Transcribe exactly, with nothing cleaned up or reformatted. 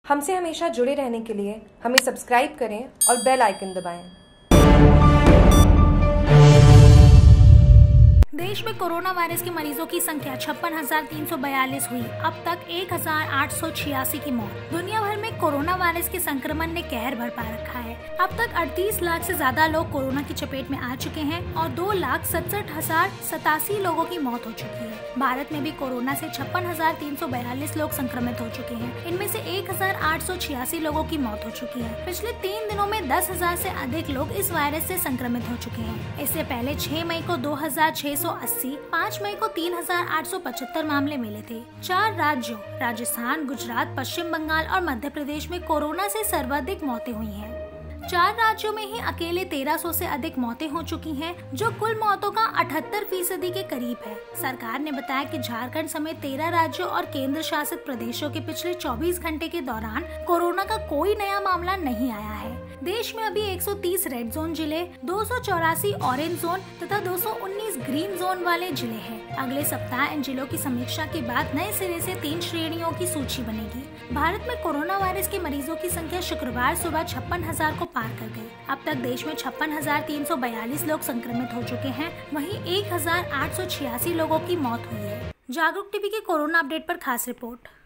हमसे हमेशा जुड़े रहने के लिए हमें सब्सक्राइब करें और बेल आइकन दबाएं। देश में कोरोना वायरस के मरीजों की संख्या छप्पन हजार तीन सौ बयालीस हुई। अब तक एक हजार आठ सौ छियासी की मौत। दुनिया भर में कोरोना वायरस के संक्रमण ने कहर बरपा रखा है। अब तक अड़तीस लाख से ज्यादा लोग कोरोना की चपेट में आ चुके हैं और दो लाख सड़सठ हजार सतासी लोगों की मौत हो चुकी है। भारत में भी कोरोना से छप्पन हजार तीन सौ बयालीस लोग संक्रमित हो चुके हैं। इनमें से एक हजार आठ सौ छियासी लोगों की मौत हो चुकी है। पिछले तीन दिनों में दस हजार से अधिक लोग इस वायरस से संक्रमित हो चुके हैं। इससे पहले छह मई को दो हजार छह सौ अस्सी, पाँच मई को तीन हजार आठ सौ पचहत्तर मामले मिले थे। चार राज्यों राजस्थान, गुजरात, पश्चिम बंगाल और मध्य प्रदेश में कोरोना से सर्वाधिक मौतें हुई हैं। चार राज्यों में ही अकेले तेरह सौ से अधिक मौतें हो चुकी हैं, जो कुल मौतों का अठहत्तर फीसदी के करीब है। सरकार ने बताया कि झारखंड समेत तेरह राज्यों और केंद्र शासित प्रदेशों के पिछले चौबीस घंटे के दौरान कोरोना का कोई नया मामला नहीं आया है। देश में अभी एक सौ तीस रेड जोन जिले, दो सौ चौरासी ऑरेंज जोन तथा दो सौ उन्नीस ग्रीन जोन वाले जिले हैं। अगले सप्ताह इन जिलों की समीक्षा के बाद नए सिरे से तीन श्रेणियों की सूची बनेगी। भारत में कोरोना वायरस के मरीजों की संख्या शुक्रवार सुबह छप्पन हजार को पार कर गई। अब तक देश में छप्पन हजार तीन सौ बयालीस लोग संक्रमित हो चुके हैं। वहीं एक हजार आठ सौ छियासी लोगों की मौत हुई है। जागरूक टीवी के कोरोना अपडेट पर खास रिपोर्ट।